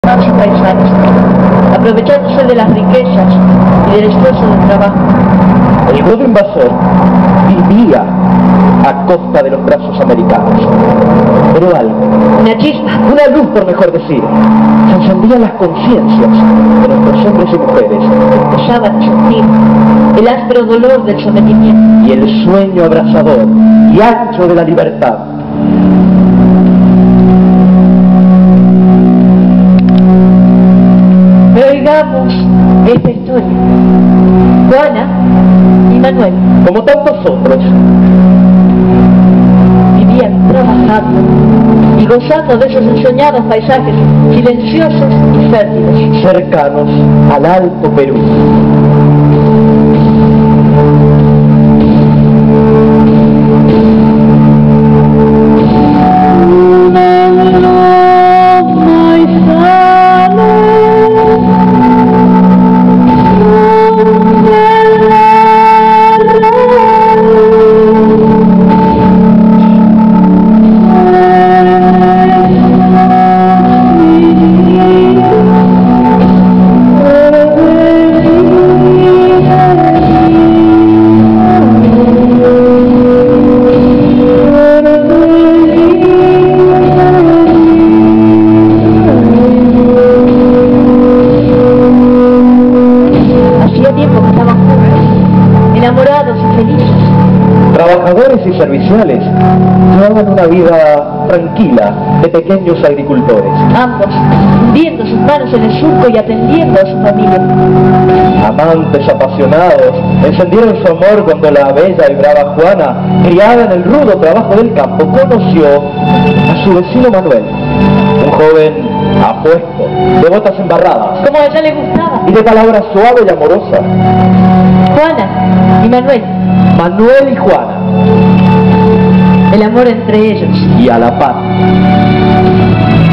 hermanos y paisanos, aprovechándose de las riquezas y del esfuerzo del trabajo. El godo invasor vivía a costa de los brazos americanos. Pero algo, Una chispa, una luz por mejor decir, se encendían las conciencias de nuestros hombres y mujeres empezaban a sentir el áspero dolor del sometimiento. y el sueño abrasador y ancho de la libertad. Oigamos esta historia. Juana y Manuel Como tantos otros, vivían trabajando y gozando de esos ensoñados paisajes silenciosos y fértiles. cercanos al Alto Perú. Enamorados y felices. Trabajadores y serviciales llevaban una vida tranquila de pequeños agricultores. Ambos hundiendo sus manos en el surco y atendiendo a su familia. Amantes apasionados encendieron su amor cuando la bella y brava Juana, criada en el rudo trabajo del campo, conoció a su vecino Manuel, un joven apuesto, de botas embarradas Como a ella le gustaba. y de palabra suave y amorosa. Juana y Manuel, Manuel y Juana, el amor entre ellos. y a la paz.